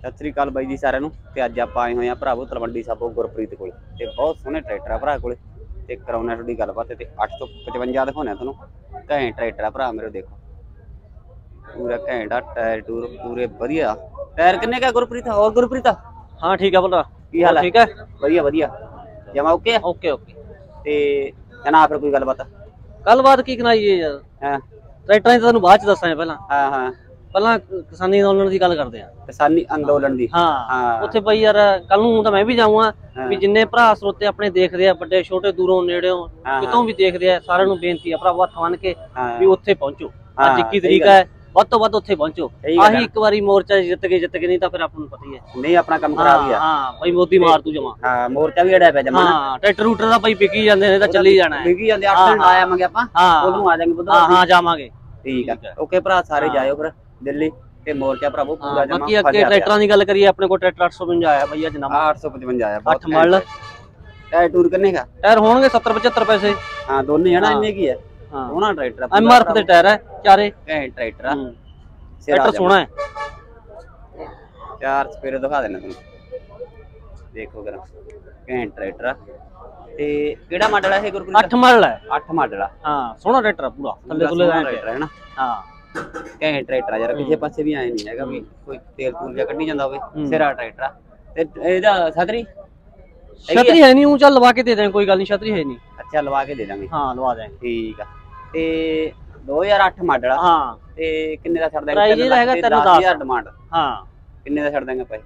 सत श्री अकाल बाई जी सारिਆਂ ਨੂੰ ਤੇ ਅੱਜ ਆਪਾਂ ਆਏ ਹੋਏ ਆ ਭਰਾਵੋ ਤਲਵੰਡੀ ਸਾਬੋ ਗੁਰਪ੍ਰੀਤ ਕੋਲ ਤੇ ਬਹੁਤ ਸੋਹਣੇ ਟਰੈਕਟਰ ਆ ਭਰਾ ਕੋਲੇ ਤੇ ਕਰਾਉਣਾ ਤੁਹਾਡੀ ਗੱਲਬਾਤ ਤੇ 855 ਦਿਖਾਉਣਾ ਤੁਹਾਨੂੰ ਘੈਂਟ ਟਰੈਕਟਰ ਆ ਭਰਾ ਮੇਰੇ ਦੇਖੋ ਪੂਰਾ ਘੈਂਟ ਆ ਟਾਇਰ ਟੂਰ ਪੂਰੇ ਵਧੀਆ ਟਾਇਰ ਕਿੰਨੇ ਕਾ ਗੁਰਪ੍ਰੀਤ ਹੋਰ ਗੁਰਪ੍ਰੀਤ हाँ ठीक है बोल रहा ਕੀ ਹਾਲ ठीक है ਵਧੀਆ ਵਧੀਆ ਜਮਾ ਓਕੇ ओके ओके ਤੇ ਜਨਾ ਫਿਰ ਕੋਈ ਗੱਲਬਾਤ गलबात की कनाई है यार ਹਾਂ ट्रैक्टर ने तेन बाद च दसा पहला ਹਾਂ ਹਾਂ ਪਹਿਲਾਂ ਕਿਸਾਨੀ ਅੰਦੋਲਨ ਦੀ ਗੱਲ ਕਰਦੇ ਆ ਕਿਸਾਨੀ ਅੰਦੋਲਨ ਦੀ ਹਾਂ ਉੱਥੇ ਬਈ ਯਾਰ ਕੱਲ ਨੂੰ ਤਾਂ ਮੈਂ ਵੀ ਜਾਊਂਗਾ ਵੀ ਜਿੰਨੇ ਭਰਾ ਸਰੋਤੇ ਆਪਣੇ ਦੇਖਦੇ ਆ ਵੱਡੇ ਛੋਟੇ ਦੂਰੋਂ ਨੇੜਿਓਂ ਕਿਤੋਂ ਵੀ ਦੇਖਦੇ ਆ ਸਾਰਿਆਂ ਨੂੰ ਬੇਨਤੀ ਆ ਭਰਾਵਾ ਥਾਨ ਕੇ ਵੀ ਉੱਥੇ ਪਹੁੰਚੋ ਅੱਜ 21 ਤਰੀਕ ਹੈ ਵੱਧ ਤੋਂ ਵੱਧ ਉੱਥੇ ਪਹੁੰਚੋ ਆਹੀ ਇੱਕ ਵਾਰੀ ਮੋਰਚਾ ਜਿੱਤ ਗਏ ਨਹੀਂ ਤਾਂ ਫਿਰ ਆਪਾਂ ਨੂੰ ਪਤਾ ਹੀ ਹੈ ਨਹੀਂ ਆਪਣਾ ਕੰਮ ਖਰਾਬ ਹੀ ਆ ਹਾਂ ਬਈ ਮੋਦੀ ਮਾਰ ਤੂੰ ਜਮਾ ਹਾਂ ਮੋਰਚਾ ਵੀ ਅੜਿਆ ਪਿਆ ਜਮਾ ਹਾਂ ਟਰੈਕਟਰ ਰੂਟਰ ਦਾ ਬਈ ਵਿਕੀ ਜਾਂਦੇ ਨੇ ਤਾਂ ਚੱਲੀ ਜਾਣਾ ਹੈ ਵਿਕੀ ਜਾਂਦੇ 8 ਦਿਨ ਆਵਾਂਗੇ ਆਪਾਂ ਉਹਨੂੰ ਆ ਜਾਾਂਗੇ ਬੁੱਧਵਾਰ ਹਾਂ ਜਾਵਾਂਗੇ ਠੀਕ ਆ ਓਕੇ ਭਰਾ ਸਾਰੇ ਜਾਇਓ ਫਿਰ ਦਿੱਲੀ ਤੇ ਮੋਰਚਾ ਭਰਾਵੋ ਪੂਰਾ ਜਮਾ ਬਾਕੀ ਅੱਗੇ ਟਰੈਕਟਰਾਂ ਦੀ ਗੱਲ ਕਰੀਏ ਆਪਣੇ ਕੋਲ ਟਰੈਕਟਰ 855 ਆਇਆ ਬਈ ਅੱਜ ਨਵਾਂ 855 ਆਇਆ 8 ਮੱਲ ਟਾਇਰ ਟੂਰ ਕਿੰਨੇ ਦਾ ਟਾਇਰ ਹੋਣਗੇ 70 75 ਪੈਸੇ ਹਾਂ ਦੋਨੇ ਹੈ ਨਾ ਇੰਨੇ ਕੀ ਹੈ ਉਹਨਾਂ ਟਰੈਕਟਰ ਐਮਆਰਐਫ ਦੇ ਟਾਇਰ ਹੈ ਚਾਰੇ ਘੈਂਟ ਟਰੈਕਟਰ ਆ ਟਰੈਕਟਰ ਸੋਹਣਾ ਹੈ ਚਾਰ ਸਪੇਰੇ ਦਿਖਾ ਦੇਣਾ ਤੁਹਾਨੂੰ ਦੇਖੋ ਜਰਾ ਘੈਂਟ ਟਰੈਕਟਰ ਤੇ ਕਿਹੜਾ ਮਾਡਲ ਹੈ ਇਹ ਗੁਰਪ੍ਰੀਤ 8 ਮਾਡਲ ਹੈ 8 ਮਾਡਲ ਆ ਹਾਂ ਸੋਹਣਾ ਟਰੈਕਟਰ ਪੂਰਾ ਥੱਲੇ ਥੱਲੇ ਟਰੈਕਟਰ ਹੈ ਨਾ ਹਾਂ ਘੈਂਟ ਟਰੈਕਟਰ ਆ ਯਾਰ ਕਿਸੇ ਪਾਸੇ ਵੀ ਆਏ ਨਹੀਂ ਹੈਗਾ ਵੀ ਕੋਈ ਤੇਲ ਤੂਲ ਜਿਹਾ ਕੱਢੀ ਜਾਂਦਾ ਹੋਵੇ ਸਿਰਾ ਟਰੈਕਟਰ ਆ ਤੇ ਇਹਦਾ ਛਤਰੀ ਹੈ ਨਹੀਂ ਉਹ ਚੱਲ ਲਵਾ ਕੇ ਦੇ ਦੇ ਕੋਈ ਗੱਲ ਨਹੀਂ ਛਤਰੀ ਹੈ ਨਹੀਂ ਅੱਛਾ ਲਵਾ ਕੇ ਦੇ ਦਾਂਗੇ ਹਾਂ ਲਵਾ ਦੇ ਠੀਕ ਆ ਤੇ 2008 ਮਾਡਲ ਆ ਹਾਂ ਤੇ ਕਿੰਨੇ ਦਾ ਛੱਡ ਦਾਂਗੇ ਪ੍ਰਾਈਸ ਇਹਦਾ ਹੈਗਾ 10000 ਡਿਮਾਂਡ ਹਾਂ ਕਿੰਨੇ ਦਾ ਛੱਡ ਦਾਂਗੇ ਭਾਈ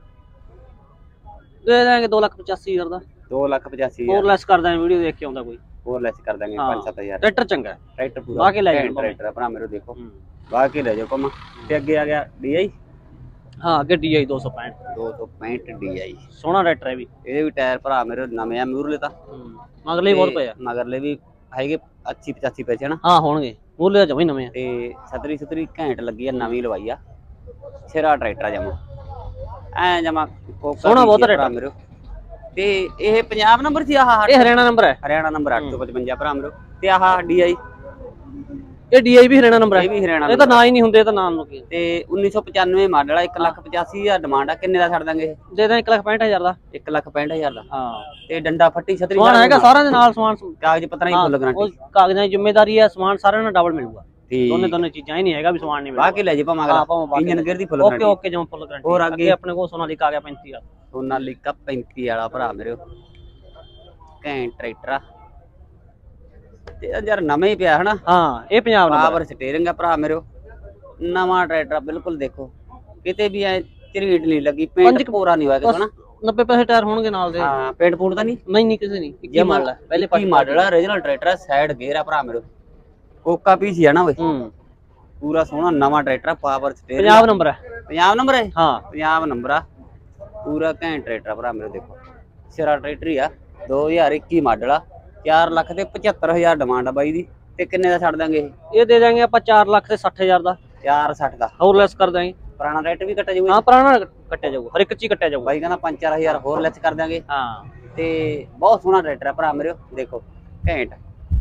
ਦੇ ਦਾਂਗੇ 2,85,000 ਦਾ 2,85,000 ਹੋਰ ਲੈਸ ਕਰ ਦਾਂਗੇ ਵੀਡੀਓ ਦੇਖ ਕੇ ਆਉਂਦਾ ਕੋਈ ਹੋਰ ਲੈਸ ਕਰ ਦਾਂਗੇ 5-7000 ਟਰੈਕਟਰ ਚੰਗਾ ਟਰੈਕਟਰ ਪੂਰਾ ਬਾਕੀ ਲੈ ਜਾਓ ਟਰੈਕਟਰ ਆਪਣਾ ਮੇਰੇ ਦੇਖੋ ਬਾਕੀ ਲੈ ਜਾਓ ਕਮ ਤੇ ਅੱਗੇ ਆ ਗਿਆ DI ਹਾਂ ਅੱਗੇ DI 265 DI ਸੋਹਣਾ ਟਰੈਕਟਰ ਹੈ ਵੀ ਇਹਦੇ ਵੀ ਟਾਇਰ ਭਰਾ ਮੇਰੇ ਨਵੇਂ ਆ ਮੂਰਲੇ ਤਾਂ ਮਗਲੇ ਬਹੁਤ ਪਏ ਆ ਮਗਰਲੇ ਵੀ ਹੈਗੇ 80-85 ਪੈਸੇ ਹਨਾ ਹਾਂ ਹੋਣਗੇ ਮੂਰਲੇ ਜਮਾ ਹੀ ਨਵੇਂ ਆ ਤੇ ਛਤਰੀ ਘੈਂਟ ਲੱਗੀ ਆ ਨਵੀਂ ਲਵਾਈ ਆ ਸਿਰਾ ਟਰੈਕਟਰ ਜਮਾ ਐ ਜਮਾ ਸੋਹਣਾ ਬਹੁਤ ਟਰੈਕਟਰ ਮੇਰੇ ਤੇ ਇਹ ਪੰਜਾਬ ਨੰਬਰ ਸੀ ਆਹ ਇਹ ਹਰਿਆਣਾ ਨੰਬਰ ਹੈ ਹਰਿਆਣਾ ਨੰਬਰ 855 ਭਰਾ ਮੇਰੇ ਤੇ ਆਹ DI ਇਹ DI ਵੀ ਹਰਿਆਣਾ ਨੰਬਰ ਹੈ ਇਹ ਵੀ ਹਰਿਆਣਾ ਇਹ ਤਾਂ ਨਾਂ ਹੀ ਨਹੀਂ ਹੁੰਦੇ ਤਾਂ ਨਾਮ ਨੂੰ ਕੀ ਤੇ 1995 ਮਾਡਲ ਆ 1,85,000 ਡਿਮਾਂਡ ਆ ਕਿੰਨੇ ਦਾ ਛੱਡ ਦਾਂਗੇ ਇਹ ਦੇ ਦਾਂ 1,65,000 ਦਾ 1,65,000 ਦਾ ਹਾਂ ਤੇ ਡੰਡਾ ਫੱਟੀ ਛਤਰੀ ਸਮਾਨ ਹੈਗਾ ਸਾਰਿਆਂ ਦੇ ਨਾਲ ਸਮਾਨ ਕਾਗਜ਼ ਪੱਤਰਾਂ ਹੀ ਫੁੱਲ ਗਰੰਟੀ ਕਾਗਜ਼ਾਂ ਦੀ ਜ਼ਿੰਮੇਵਾਰੀ ਹੈ ਸਮਾਨ ਸਾਰਿਆਂ ਨਾਲ ਡਬਲ ਮਿਲੂਗਾ ਠੀਕ ਦੋਨੇ ਚੀਜ਼ਾਂ ਹੀ ਨਹੀਂ ਹੈਗਾ ਵੀ ਸਮਾਨ ਨਹੀਂ ਮਿਲੂਗਾ ਬਾਕੀ ਲੈ ਜੀ ਭਾਵੇਂ ਅਗਲਾ ਇੰਜਨ ਗੇਅਰ ਦੀ ਫੁੱਲ ਗਰੰਟੀ ਓਕੇ ਜਮ ਫੁੱਲ ਗਰੰਟੀ ਹੋਰ ਅੱਗੇ ਆਪਣੇ ਕੋਲ ਸੋਨਾਲੀਕਾ ਆ ਗਿਆ 35 ਆ ਸੋਨਾਲੀਕਾ 35 ਵਾਲਾ ਭਰਾ ਮੇਰੇ ਘੈਂਟ ਟਰੈਕਟਰ ਆ ਤੇ ਯਾਰ ਨਵਾਂ ਹੀ ਪਿਆ ਹਨਾ ਹਾਂ ਇਹ ਪੰਜਾਬ ਨੰਬਰ ਪਾਵਰ ਸਟੀਅਰਿੰਗ ਆ ਭਰਾ ਮੇਰੇ ਨਵਾਂ ਟਰੈਕਟਰ ਬਿਲਕੁਲ ਦੇਖੋ ਕਿਤੇ ਵੀ ਐ ਝਰੀਟ ਨਹੀਂ ਲੱਗੀ ਪੇਂਟ ਪੂਰਾ ਨਹੀਂ ਹੋਇਆ ਕਿਤੇ ਹਨਾ 90 ਪੈਸੇ ਟਾਇਰ ਹੋਣਗੇ ਨਾਲ ਦੇ ਹਾਂ ਪੇਂਟ ਪੂਰ ਤਾਂ ਨਹੀਂ ਕਿਸੇ ਨਹੀਂ 21 ਮਾਡਲ ਹੈ ਪਹਿਲੇ 25 ਮਾਡਲ ਆ ਰੀਜਨਲ ਟਰੈਕਟਰ ਆ ਸਾਈਡ ਗੇਅਰ ਆ ਭਰਾ ਮੇਰੇ ਕੋਕਾ ਪੀਸ ਆ ਨਾ ਓਏ ਪੂਰਾ ਸੋਹਣਾ ਨਵਾਂ ਟਰੈਕਟਰ ਆ ਪਾਵਰ ਸਟੀਅਰਿੰਗ ਪੰਜਾਬ ਨੰਬਰ ਹੈ ਹਾਂ ਪੰਜਾਬ ਨੰਬਰ ਆ ਪੂਰਾ ਘੈਂਟ ਟਰੈਕਟਰ ਆ ਭਰਾ ਮੇਰੇ ਦੇਖੋ ਸਿਰਾ ਟਰੈਕਟਰ ਹੀ ਆ 2021 ਮਾਡਲ ਆ 4,75,000 ਡਿਮਾਂਡ ਆ ਬਾਈ ਦੀ ਤੇ ਕਿੰਨੇ ਦਾ ਛੱਡ ਦਾਂਗੇ ਇਹ ਦੇ ਦਾਂਗੇ ਆਪਾਂ 4,60,000 ਦਾ 4,60 ਦਾ ਹੋਰ ਲੈਸ ਕਰ ਦਾਂਗੇ ਪੁਰਾਣਾ ਰੇਟ ਵੀ ਕੱਟਿਆ ਜਾਊਗਾ ਹਾਂ ਪੁਰਾਣਾ ਕੱਟਿਆ ਜਾਊਗਾ ਹਰ ਇੱਕ ਚੀਜ਼ ਕੱਟਿਆ ਜਾਊਗਾ ਬਾਈ ਕਹਿੰਦਾ 5-4000 ਹੋਰ ਲੈਸ ਕਰ ਦਾਂਗੇ ਹਾਂ ਤੇ ਬਹੁਤ ਸੋਹਣਾ ਟਰੈਕਟਰ ਆ ਭਰਾ ਮੇਰੇ ਦੇਖੋ ਘੈਂਟ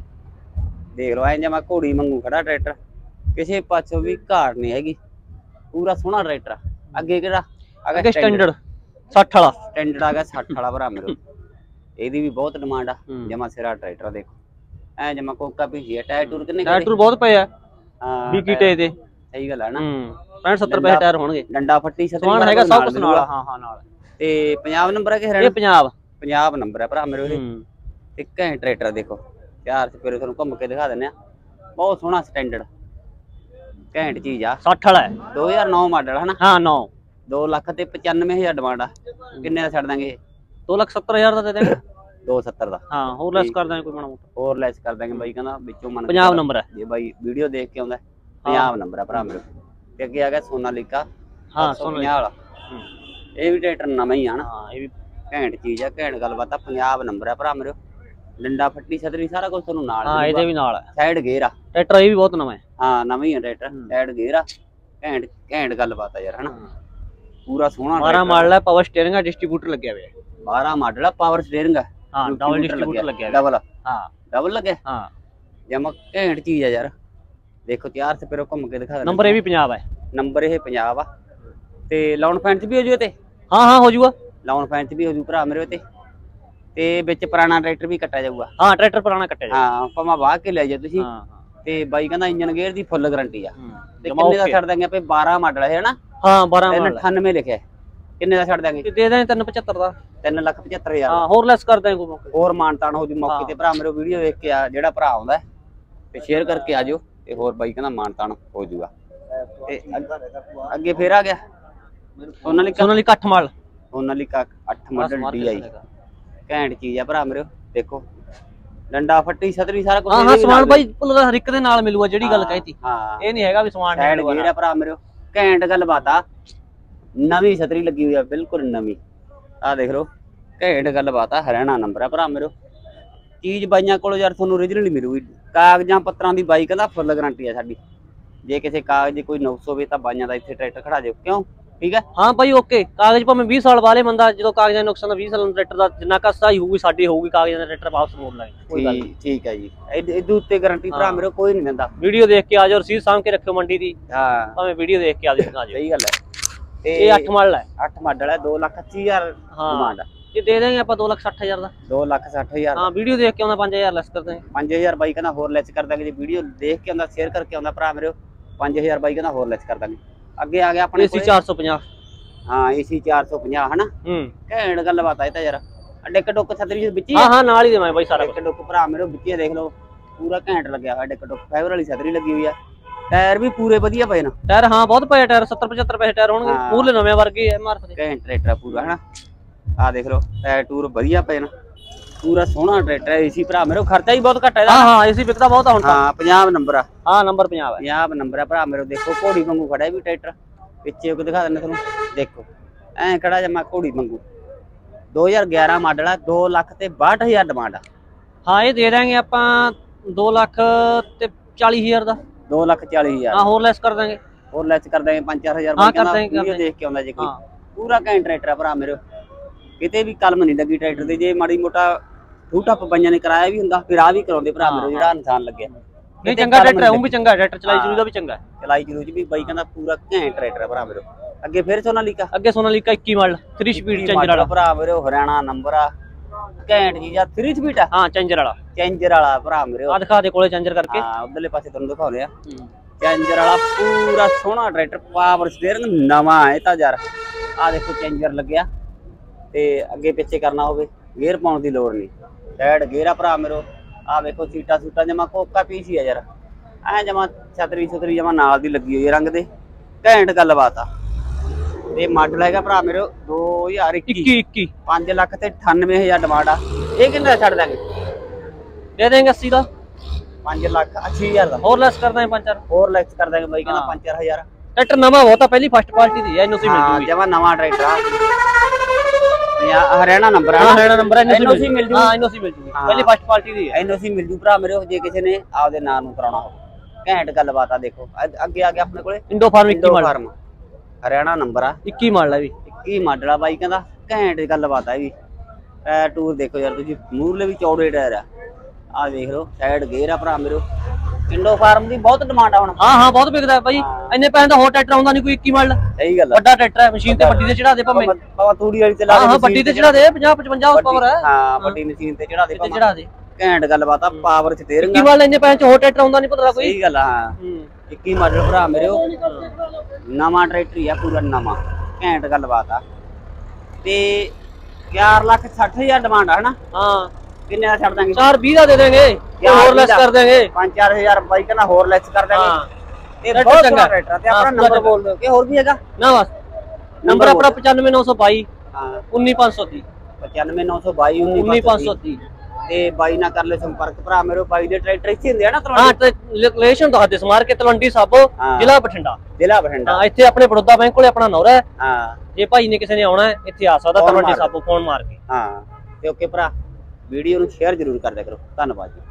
ਦੇਖ ਲਓ ਐਂ ਜਮਾ ਘੋੜੀ ਵਾਂਗੂ ਖੜਾ ਟਰੈਕਟਰ ਕਿਸੇ ਪਾਸੋਂ ਵੀ ਘਾਟ ਨਹੀਂ ਹੈਗੀ ਪੂਰਾ ਸੋਹਣਾ ਟਰੈਕਟਰ ਅੱਗੇ ਕਿਹੜਾ ਅੱਗੇ ਸਟੈਂਡਰਡ 60 ਵਾਲਾ ਸਟੈਂਡਰਡ ਆ ਗਿਆ 60 ਵਾਲਾ ਭਰਾ ਮੇਰੇ ਇਹਦੀ ਵੀ ਬਹੁਤ ਡਿਮਾਂਡ ਆ ਜਮਾ ਸਿਰਾ ਟਰੈਕਟਰ ਦੇਖੋ ਐ ਜਮਾ ਕੋਕਾ ਪੀਜੀ ਆ ਟਾਇਰ ਟੂਰ ਕਿੰਨੇ ਟਾਇਰ ਟੂਰ ਬਹੁਤ ਪਏ ਆ ਹਾਂ ਵੀ ਕੀਟੇ ਦੇ ਸਹੀ ਗੱਲ ਹੈ ਨਾ 65-70 ਪੈਸੇ ਟਾਇਰ ਹੋਣਗੇ ਡੰਡਾ ਫੱਟੀ ਸਮਾਨ ਹੈਗਾ ਸਭ ਕੁਝ ਨਾਲ ਹਾਂ ਨਾਲ ਤੇ ਪੰਜਾਬ ਨੰਬਰ ਹੈ ਕਿ ਹਰਿਆਣਾ ਇਹ ਪੰਜਾਬ ਨੰਬਰ ਹੈ ਭਰਾ ਮੇਰੇ ਤੇ ਘੈਂਟ ਟਰੈਕਟਰ ਦੇਖੋ ਚਾਰ ਸਪੇਰੇ ਤੁਹਾਨੂੰ ਘੁੰਮ ਕੇ ਦਿਖਾ ਦਿੰਦੇ ਆ ਬਹੁਤ ਸੋਹਣਾ ਸਟੈਂਡਰਡ ਘੈਂਟ ਚੀਜ਼ ਆ 60 ਵਾਲਾ ਹੈ 2009 ਮਾਡਲ ਹੈ ਨਾ ਹਾਂ 9 2,95,000 ਡਿਮਾਂਡ ਆ ਕਿੰਨੇ ਦਾ ਛੱਡ ਦਾਂਗੇ 2,70,000 ਦਾ ਦੇ ਦਾਂਗੇ 270 ਦਾ ਹਾਂ ਹੋਰ ਲੈਸ ਕਰ ਦਾਂਗੇ ਕੋਈ ਮਾੜਾ ਮੋਟਾ ਹੋਰ ਲੈਸ ਕਰ ਦਾਂਗੇ ਬਾਈ ਕਹਿੰਦਾ ਵਿੱਚੋਂ ਮਨ ਪੰਜਾਬ ਨੰਬਰ ਹੈ ਜੇ ਬਾਈ ਵੀਡੀਓ ਦੇਖ ਕੇ ਆਉਂਦਾ ਪੰਜਾਬ ਨੰਬਰ ਆ ਭਰਾ ਮੇਰੇ ਤੇ ਅੱਗੇ ਆ ਗਿਆ ਸੋਨਾਲੀਕਾ ਹਾਂ 750 ਵਾਲਾ ਇਹ ਵੀ ਟਰੈਕਟਰ ਨਵਾਂ ਹੀ ਆ ਨਾ ਹਾਂ ਇਹ ਵੀ ਘੈਂਟ ਚੀਜ਼ ਆ ਘੈਂਟ ਗੱਲਬਾਤ ਆ ਪੰਜਾਬ ਨੰਬਰ ਆ ਭਰਾ ਮੇਰੇ ਡੰਡਾ ਫੱਟੀ ਛਤਰੀ ਸਾਰਾ ਕੁਝ ਤੁਹਾਨੂੰ ਨਾਲ ਹਾਂ ਇਹਦੇ ਵੀ ਨਾਲ ਹੈ ਸਾਈਡ ਗੇਅਰ ਆ ਟਰੈਕਟਰ ਇਹ ਵੀ ਬਹੁਤ ਨਵਾਂ ਹੈ ਹਾਂ ਨਵਾਂ ਹੀ ਆ ਟਰੈਕਟਰ ਸਾਈਡ ਗੇਅਰ ਆ ਘੈਂਟ ਗੱਲਬਾਤ ਆ ਯਾਰ ਹਨਾ ਪੂਰਾ ਸੋਹਣਾ 12 ਮਾਡਲ ਹੈ ਪਾਵਰ ਸਟੀਅਰਿੰਗ ਆ ਡਿਸਟ੍ਰੀਬਿਊਟਰ ਲੱਗਿਆ ਹੋਇਆ ਹੈ 12 ਮਾਡਲ ਆ ਪਾਵਰ ਸਟੀਅਰਿੰਗ ਆ ਹਾਂ ਡਬਲ ਡਿਸਟ੍ਰੀਬਿਊਟਰ ਲੱਗਿਆ ਡਬਲ ਹਾਂ ਡਬਲ ਲੱਗਿਆ ਹਾਂ ਜਮਾ ਘੈਂਟ ਚੀਜ਼ ਆ ਯਾਰ ਦੇਖੋ ਚਾਰ ਸਪੇਰੋ ਘੁੰਮ ਕੇ ਦਿਖਾ ਦੇ ਨੰਬਰ ਇਹ ਵੀ ਪੰਜਾਬ ਹੈ ਨੰਬਰ ਇਹ ਪੰਜਾਬ ਆ ਤੇ ਲਾਉਣ ਪੈਣ ਚ ਵੀ ਹੋ ਜੂ ਤੇ ਹਾਂ ਹੋ ਜੂਗਾ, ਲਾਉਣ ਪੈਣ ਚ ਵੀ ਹੋ ਜੂ ਭਰਾ ਮੇਰੇ ਤੇ ਵਿੱਚ ਪੁਰਾਣਾ ਟਰੈਕਟਰ ਵੀ ਕੱਟਿਆ ਜਾਊਗਾ। ਹਾਂ ਟਰੈਕਟਰ ਪੁਰਾਣਾ ਕੱਟਿਆ ਜਾਊਗਾ, ਹਾਂ ਭਾਵੇਂ ਵਾਹ ਕੇ ਲੈ ਜਾ ਤੁਸੀਂ। ਤੇ ਬਾਈ ਕਹਿੰਦਾ ਇੰਜਨ ਗੇਅਰ ਦੀ ਫੁੱਲ ਗਾਰੰਟੀ ਆ। ਤੇ ਕਿੰਨੇ ਦਾ ਛੱਡ ਦਾਂਗੇ ਆਪੇ 12 ਮਾਡਲ ਹੈ ਨਾ? ਹਾਂ 12 ਮਾਡਲ 98 ਲਿਖਿਆ। ਕਿੰਨੇ ਦਾ ਛੱਡ ਦਾਂਗੇ? ਦੇ ਦਾਂਗੇ 375 ਦਾ। 3,75,000। ਹਾਂ ਹੋਰ ਲੈਸ ਕਰ ਦਾਂਗੇ, ਕੋਈ ਹੋਰ ਮਾਨਤਾਨ ਹੋ ਜੂ ਮੌਕੇ ਤੇ ਭਰਾ ਮੇਰੇ। ਵੀਡੀਓ ਦੇਖ ਕੇ ਆ ਜਿਹੜਾ ਭਰਾ ਆਉਂਦਾ ਤੇ ਸ਼ੇਅਰ ਕਰਕੇ ਆ ਜਾਓ। ਤੇ ਹੋਰ ਬਾਈ ਕਹਿੰਦਾ ਮਾਨਤਾਨ ਹੋ ਜੂਗਾ। ਤੇ ਅੱਗੇ ਫੇਰ ਆ ਗਿਆ Sonalika 8 model. Sonalika 8 model DI ਘੈਂਟ ਚੀਜ਼ ਆ ਭਰਾ ਮੇਰੇ। ਦੇਖੋ ਡੰਡਾ ਫੱਟੀ ਛਤਰੀ ਸਾਰਾ ਕੁਝ। ਹਾਂ ਸਮਾਨ ਬਾਈ ਭੁੱਲਦਾ ਹਰ ਇੱਕ ਦੇ ਨਾਲ ਮਿਲੂਗਾ, ਜਿਹੜੀ ਗੱਲ ਕਹੀਤੀ। ਇਹ ਨਹੀਂ ਹੈਗਾ ਵੀ ਸਮਾਨ ਨਹੀਂ ਮਿਲੂਗਾ। ਜਿਹੜਾ ਭਰਾ ਮੇਰੇ ਘੈਂਟ ਗੱਲ ਬਾਤ ਆ। ਨਵੀਂ ਛਤਰੀ ਲੱਗੀ ਹੋਈ ਆ, ਬਿਲਕੁਲ ਨਵੀਂ। ਆ ਦੇਖ ਲਓ ਘੈਂਟ ਗੱਲ ਬਾਤ ਆ। ਹਰਿਆਣਾ ਨੰਬਰ ਆ ਭਰਾ ਮੇਰੇ। ਚੀਜ਼ ਬਾਈਆਂ ਕੋਲ ਯਾਰ ਤੁਹਾਨੂੰ ਓਰੀਜਨਲ ਮਿਲੂਗੀ। ਕਾਗਜ਼ਾਂ ਪੱਤਰਾਂ ਦੀ ਬਾਈ ਕਹਿੰਦਾ ਫੁੱਲ ਗਾਰੰਟੀ ਆ ਸਾਡੀ। ਜੇ ਕਿਸੇ ਕਾਗਜ਼ ਕੋਈ ਨੁਕਸ ਹੋਵੇ ਤਾਂ ਬਾਈਆਂ ਦਾ ਇੱਥੇ ਟਰੈਕਟਰ ਖੜਾ ਜਾਓ। ਕਿਉਂ? ਠੀਕ ਹੈ। ਹਾਂ ਭਾਈ ਓਕੇ। ਕਾਗਜ਼ ਭਾਵੇਂ 20 ਸਾਲ ਵਾਲੇ ਬੰਦਾ ਜਦੋਂ ਕਾਗਜ਼ਾਂ ਨੁਕਸਾਨ ਦਾ 20 ਸਾਲ ਦਾ ਟਰੈਕਟਰ ਦਾ ਜਿੰਨਾ ਕਾ ਸਹੀ ਹੋਊਗੀ ਸਾਡੀ ਹੋਊਗੀ, ਕਾਗਜ਼ਾਂ ਦਾ ਟਰੈਕਟਰ ਵਾਪਸ ਮੋੜ ਲਾਂਗੇ। ਕੋਈ ਗੱਲ ਨਹੀਂ। ਠੀਕ ਹੈ ਜੀ। ਇਹਦੇ ਉੱਤੇ ਗਾਰੰਟੀ ਭਰਾ ਮੇਰੇ ਕੋਈ ਨਹੀਂ ਦਿੰਦਾ। ਵੀਡੀਓ ਦੇਖ ਕੇ ਆ ਜਾਓ, ਰਸੀਦ ਸਾਂਭ ਕੇ ਰੱਖਿਓ ਮੰਡੀ ਦੀ। ਹਾਂ ਭਾਵੇਂ ਵੀਡੀਓ ਦੇਖ ਕੇ ਆ ਜਾਓ। ਸਹੀ ਗੱਲ ਹੈ। ਤੇ ਇਹ 8 ਮਾਡਲ ਹੈ। 8 ਮਾਡਲ ਹੈ। 2,80,000 ਡਿਮਾਂਡ। ਜੇ ਦੇ ਦੇਂਗੇ ਆਪਾਂ 2,60,000 ਦਾ। 2,60,000। ਹਾਂ ਵੀਡੀਓ ਦੇਖ ਕੇ ਆਉਂਦਾ 5,000 ਲੈਸ ਕਰ ਦਾਂਗੇ। 5,000 ਬਾਈ ਕਹਿੰਦਾ ਹੋਰ ਲੈਸ ਕਰ ਦਾਂਗੇ। ਜੇ ਵੀਡੀਓ ਦੇਖ ਕੇ ਆਉਂਦਾ ਸ਼ੇਅਰ ਕਰਕੇ ਆਉਂਦਾ ਭਰਾ ਮੇਰੇ 5,000 ਬਾਈ ਕਹਿੰਦਾ ਹੋਰ ਲੈਸ ਕਰ ਦਾਂਗੇ। ਅੱਗੇ ਆ ਗਿਆ ਆਪਣੇ AC 450। ਹਾਂ AC 450 ਹਨਾ। ਘੈਂਟ ਗੱਲ ਬਾਤ ਆ। ਇਹ ਤਾਂ ਯਾਰ ਡਿੱਕ ਡੁੱਕ ਛਤਰੀ ਵਿੱਚ ਹੀ। ਹਾਂ ਨਾਲ ਹੀ ਦੇਵਾਂ ਬਾਈ ਸਾਰਾ ਡਿੱਕ ਡੁੱਕ ਭਰਾ ਮੇਰੇ ਵਿੱਚ ਦੇਖ ਲਓ ਪੂਰਾ ਘੈਂਟ ਲੱਗਿਆ ਹੋਇਆ। ਡਿੱਕ ਡੁੱਕ ਫਾਈਬਰ ਵਾਲੀ ਛਤਰੀ ਲੱਗੀ ਹੋਈ ਆ। ਟਾਇਰ ਵੀ ਪੂਰੇ ਵਧੀਆ ਪਏ ਨਾ। ਟਾਇਰ ਹਾਂ ਬਹੁਤ ਪਏ ਟਾਇਰ। 70-75 ਪੈਸੇ ਟਾਇਰ ਹੋਣਗੇ। ਪੂਰੇ ਨਵੇਂ ਵਰਗੇ MRF ਦੇ। ਘੈਂਟ ਟਰੈਕਟਰ ਪੂਰਾ ਹਨਾ। ਆ ਦੇਖ ਲਓ ਟਾਇਰ ਟੂਰ ਵਧੀਆ ਪਏ ਨਾ। ਪੂਰਾ ਸੋਹਣਾ ਟਰੈਕਟਰ ਹੈ। AC ਭਰਾ ਮੇਰੇ ਖਰਚਾ ਹੀ ਬਹੁਤ ਘੱਟ ਹੈ। ਹਾਂ AC ਵਿਕਦਾ ਬਹੁਤ ਆ ਹੁਣ ਤਾਂ। ਹਾਂ 50 ਨੰਬਰ ਆ। ਹਾਂ ਨੰਬਰ 50 ਹੈ। 50 ਨੰਬਰ ਆ ਭਰਾ ਮੇਰੇ। ਦੇਖੋ ਘੋੜੀ ਵਾਂਗੂ ਖੜਾ ਵੀ ਟਰੈਕਟਰ। ਪਿੱਛੇ ਕੋ ਦਿਖਾ ਦਿੰਦਾ ਤੁਹਾਨੂੰ। ਦੇਖੋ ਐ ਖੜਾ ਜਮਾ ਘੋੜੀ ਵਾਂਗੂ। 2011 ਮਾਡਲ ਆ। 2,62,000 ਡਿਮਾਂਡ ਆ। ਹਾਂ ਇਹ ਦੇ ਦਾਂਗੇ ਆਪਾਂ 2,40,000 ਦਾ। 2,40,000। ਹਾਂ ਹੋਰ ਲੈਸ ਕਰ ਦਾਂਗੇ। ਹੋਰ ਲੈਸ ਕਰ ਦਾਂਗੇ 5-4,000 ਵੀਡੀਓ ਦੇਖ ਕੇ ਆਉਂਦਾ ਜੇ ਕੋਈ। ਪੂਰਾ ਘੈਂਟ ਟਰੈਕਟਰ ਆ ਭਰਾ ਮੇਰੇ। ਕਿਤੇ ਵੀ ਕਲਮ ਨਹੀਂ ਲੱਗੀ ਟਰੈਕਟਰ ਤੇ। ਜੇ ਮਾੜੀ ਮੋਟਾ ਠੂਠੱਪ ਬਾਈਆਂ ਨੇ ਕਰਾਇਆ ਵੀ ਹੁੰਦਾ ਫਿਰ ਆ ਵੀ ਕਰਾਉਂਦੇ ਭਰਾ ਮੇਰੇ। ਜਿਹੜਾ ਇਨਸਾਨ ਲੱਗਿਆ ਨਹੀਂ ਚੰਗਾ ਟਰੈਕਟਰ ਹੈ। ਉਹ ਵੀ ਚੰਗਾ ਟਰੈਕਟਰ ਚਲਾਈ ਚਲੂ ਦਾ ਵੀ ਚੰਗਾ। ਚਲਾਈ ਚਲੂ ਚ ਵੀ ਬਾਈ ਕਹਿੰਦਾ ਪੂਰਾ ਘੈਂਟ ਟਰੈਕਟਰ ਹੈ ਭਰਾ ਮੇਰੇ। ਅੱਗੇ ਫਿਰ ਸੋਨਾਲੀਕਾ। ਅੱਗੇ ਸੋਨਾਲੀਕਾ 21 ਮਾਡਲ 3 ਸਪੀਡ ਚੇਂਜਰ ਵਾਲਾ ਭਰਾ ਮੇਰੇ। ਹਰਿਆਣਾ ਨੰਬਰ ਆ। ਘੈਂਟ ਚੀਜ਼ ਆ। 3 ਸਪੀਡ ਆ। ਹਾਂ ਚੇਂਜਰ ਵਾਲਾ ਭਰਾ ਮੇਰੇ। ਆ ਦਿਖਾ ਦੇ ਕੋਲੇ ਚੇਂਜਰ ਕਰਕੇ। ਹਾਂ ਉਧਰਲੇ ਪਾਸੇ ਤੁਹਾਨੂੰ ਦਿਖਾਉਂਦੇ ਆ। ਚੇਂਜਰ ਵਾਲਾ ਪੂਰਾ ਸੋਹਣਾ ਟਰੈਕਟਰ। ਪਾਵਰ ਸਟੀਅਰਿੰਗ ਨਵਾਂ ਹੈ ਤਾਂ ਯਾਰ। ਆ ਦੇਖੋ ਚੇਂਜਰ ਲੱਗਿਆ। ਤੇ ਅੱਗੇ ਪਿੱਛੇ ਕਰਨਾ ਹੋਵੇ ਗੇਅਰ ਪਾਉਣ ਦੀ ਲੋੜ ਨਹੀਂ। ਸਾਈਡ ਗੇਅਰ ਆ ਭਰਾ ਮੇਰੇ। ਆ ਵੇਖੋ ਸੀਟਾਂ ਸੂਟਾਂ ਜਮਾ ਕੋਕਾ ਪੀਸ ਹੀ ਆ ਯਾਰ। ਐ ਜਮਾ ਛਤਰੀ ਛਤਰੀ ਜਮਾ ਨਾਲ ਦੀ ਲੱਗੀ ਹੋਈ ਰੰਗ ਦੇ। ਘੈਂਟ ਗੱਲਬਾਤ ਆ। ਤੇ ਮਾਡਲ ਹੈਗਾ ਭਰਾ ਮੇਰੇ 2021। 5,98,000 ਡਿਮਾਂਡ ਆ। ਇਹ ਕਿੰਨਾ ਛੱਡ ਦਾਂਗੇ? ਦੇ ਦੇਂਗੇ 80 ਦਾ। 5,80,000 ਦਾ। ਹੋਰ ਲੈਸ ਕਰ ਦਾਂਗੇ 5-4। ਹੋਰ ਲੈਸ ਕਰ ਦਾਂਗੇ ਬਾਈ ਕਹਿੰਦਾ 5-4,000। ਟਰੈਕਟਰ ਨਵਾਂ ਬਹੁਤ ਆ। ਪਹਿਲੀ ਫਸਟ ਪਾਰਟੀ ਦੀ ਹੈ। NOC ਮਿਲ ਜੂਗੀ। ਜਮਾ ਨਵਾਂ ਟਰੈਕਟਰ ਆ। ਹਰਿਆਣਾ ਨੰਬਰ ਆ। ਹਰਿਆਣਾ ਨੰਬਰ NOC ਮਿਲ ਜੂ। ਹਾਂ NOC ਮਿਲ ਜੂਗੀ। ਪਹਿਲੀ ਫਸਟ ਪਾਰਟੀ ਦੀ ਹੈ। NOC ਮਿਲ ਜੂ ਭਰਾ ਮੇਰੇ। ਜੇ ਕਿਸੇ ਨੇ ਆਪਦੇ ਨਾਂ ਨੂੰ ਕਰਾਉਣਾ ਹੋਵੇ। ਘੈਂਟ ਗੱਲਬਾਤ ਆ। ਦੇਖੋ ਅੱਗੇ ਆ ਗਿਆ ਆਪਣੇ ਕੋਲੇ ਇੰਡੋ ਫਾਰਮ 21 ਮਾਡਲ। ਹਰਿਆਣਾ ਨੰਬਰ ਆ। 21 ਮਾਡਲ ਆ ਵੀ। 21 ਮਾਡਲ ਆ ਬਾਈ ਕਹਿੰਦਾ ਘੈਂਟ ਗੱਲਬਾਤ ਆ ਵੀ। ਟਾਇਰ ਟੂਰ ਦੇਖੋ ਯਾਰ ਤੁਸੀਂ। ਮੂਰਲੇ ਵੀ ਚੌੜੇ ਟਾਇਰ ਆ। ਆ ਦੇਖ ਲਓ ਸਾਈਡ ਗੇਅਰ ਆ ਭਰਾ ਮੇਰੇ। ਇੰਡੋ ਫਾਰਮ ਦੀ ਬਹੁਤ ਡਿਮਾਂਡ ਆ ਹੁਣ। ਹਾਂ ਬਹੁਤ ਵਿਕਦਾ ਬਾਈ। ਇੰਨੇ ਪੈਸੇ ਦਾ ਹੋਰ ਟਰੈਕਟਰ ਆਉਂਦਾ ਨਹੀਂ ਕੋਈ। 21 ਮਾਡਲ ਸਹੀ ਗੱਲ। ਵੱਡਾ ਟਰੈਕਟਰ ਹੈ। ਮਸ਼ੀਨ ਤੇ ਵੱਡੀ ਤੇ ਚੜਾ ਦੇ ਭਾਵੇਂ ਤੂੜੀ ਵਾਲੀ ਤੇ ਲਾ ਦੇ। ਹਾਂ ਵੱਡੀ ਤੇ ਚੜਾ ਦੇ। 50-55 ਪਾਵਰ ਹੈ। ਹਾਂ ਵੱਡੀ ਮਸ਼ੀਨ ਤੇ ਚੜਾ ਦੇ। ਘੈਂਟ ਗੱਲਬਾਤ ਆ। ਪਾਵਰ ਚ ਤੇਰੰਗਾ। 21 ਮਾਡਲ ਇੰਨੇ ਪੈਸੇ ਚ ਹੋਰ ਟਰੈਕਟਰ ਆਉਂਦਾ ਨਹੀਂ ਪਤਾ ਕੋਈ। ਸਹੀ ਗੱਲ ਆ। 21 ਮਾਡਲ ਭਰਾ ਮੇਰੇ। ਨਵਾਂ ਟਰੈਕਟਰ ਹੀ ਆ ਪੂਰਾ ਨਵਾਂ। ਘੈਂਟ ਗੱਲਬਾਤ ਆ। ਤੇ 4,60,000 ਡਿਮਾਂਡ ਆ ਹਨਾ। ਹਾਂ ਕਿੰਨੇ ਦਾ ਛੱਡ ਦਾਂਗੇ? 4,20 ਦਾ ਦੇ ਦੇਂਗੇ। ਹੋਰ ਲੈਸ ਕਰ ਦੇਂਗੇ। 5-4,000 ਬਾਈ ਕਹਿੰਦਾ ਹੋਰ ਲੈਸ ਕਰ ਦੇਂਗੇ। ਇਹ ਬਹੁਤ ਚੰਗਾ ਟਰੈਕਟਰ ਤੇ ਆਪਣਾ ਨੰਬਰ ਬੋਲ ਦਿਓ ਕਿ ਹੋਰ ਵੀ ਹੈਗਾ ਨਾ। ਬਸ ਨੰਬਰ ਆਪਣਾ 95,922 19,530। 95,922 19,530। ਤੇ ਬਾਈ ਨਾਲ ਕਰ ਲੈ ਸੰਪਰਕ ਭਰਾ ਮੇਰੇ। ਬਾਈ ਦੇ ਟਰੈਕਟਰ ਇੱਥੇ ਹੁੰਦੇ ਆ ਨਾ ਤਲਵੰਡੀ। ਹਾਂ ਲੋਕੇਸ਼ਨ ਦੱਸ ਦੇ ਸਮਾਰ ਕੇ। ਤਲਵੰਡੀ ਸਾਬੋ ਜ਼ਿਲ੍ਹਾ ਬਠਿੰਡਾ। ਹਾਂ ਇੱਥੇ ਆਪਣੇ ਬੜੌਦਾ ਬੈਂਕ ਕੋਲੇ ਆਪਣਾ ਨੌਰਾ ਹੈ। ਹਾਂ ਜੇ ਭਾਈ ਨੇ ਕਿਸੇ ਨੇ ਆਉਣਾ ਹੈ ਇੱਥੇ ਆ ਸਕਦਾ ਤਲਵੰਡੀ ਸਾਬੋ ਫੋਨ ਮਾਰ ਕੇ। ਹਾਂ ਤੇ ਓਕੇ ਭਰਾ ਵੀਡੀਓ ਨੂੰ ਸ਼ੇਅਰ ਜ਼ਰੂਰ ਕਰ ਦਿਆ ਕਰੋ। ਧੰਨਵਾਦ ਜੀ।